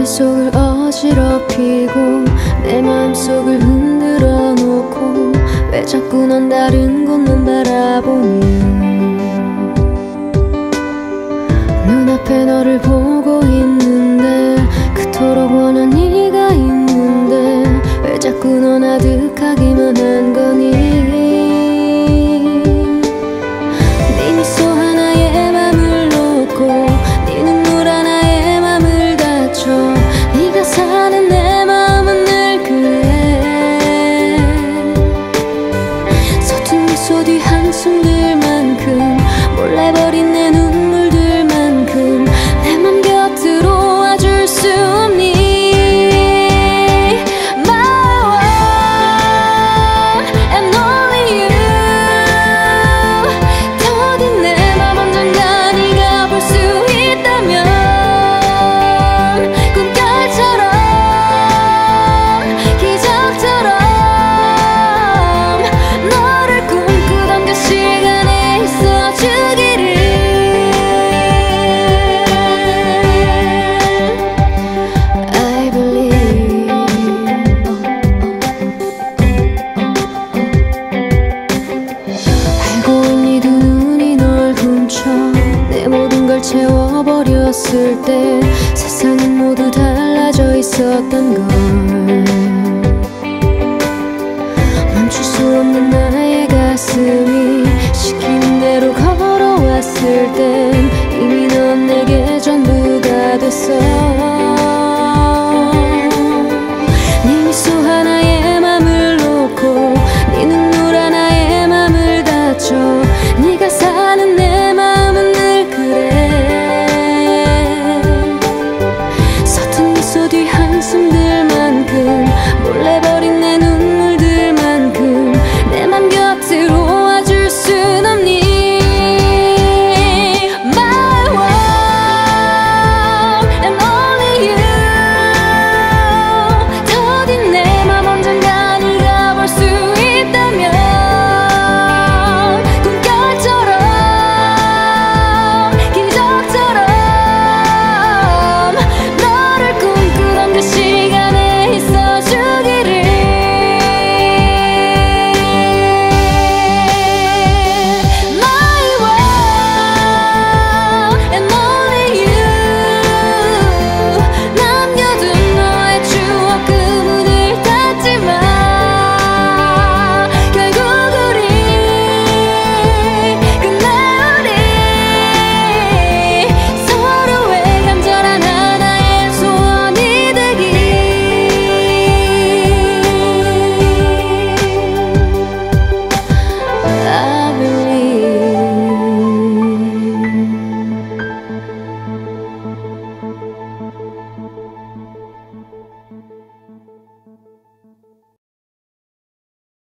속을 어지럽히고 내 마음속을 흔들어 놓고 왜 자꾸 넌 다른 곳만 바라보니 눈앞에 너를 보고 있는데 그토록 원한 네가 있는데 왜 자꾸 넌 아득하기만 한 거니 네 미소 하나에 맘을 놓고 네 눈물 하나에 맘을 다쳐 네가 사는 내 마음은 늘 그래 서툰 미소 뒤 한숨들만큼 몰래버린 내 눈물들만큼 내 맘 곁으로 와줄 수 없니 내 모든 걸 채워버렸을 때 세상은 모두 달라져 있었던 걸 멈출 수 없는 나의 가슴이 시키는 대로 걸어왔을 때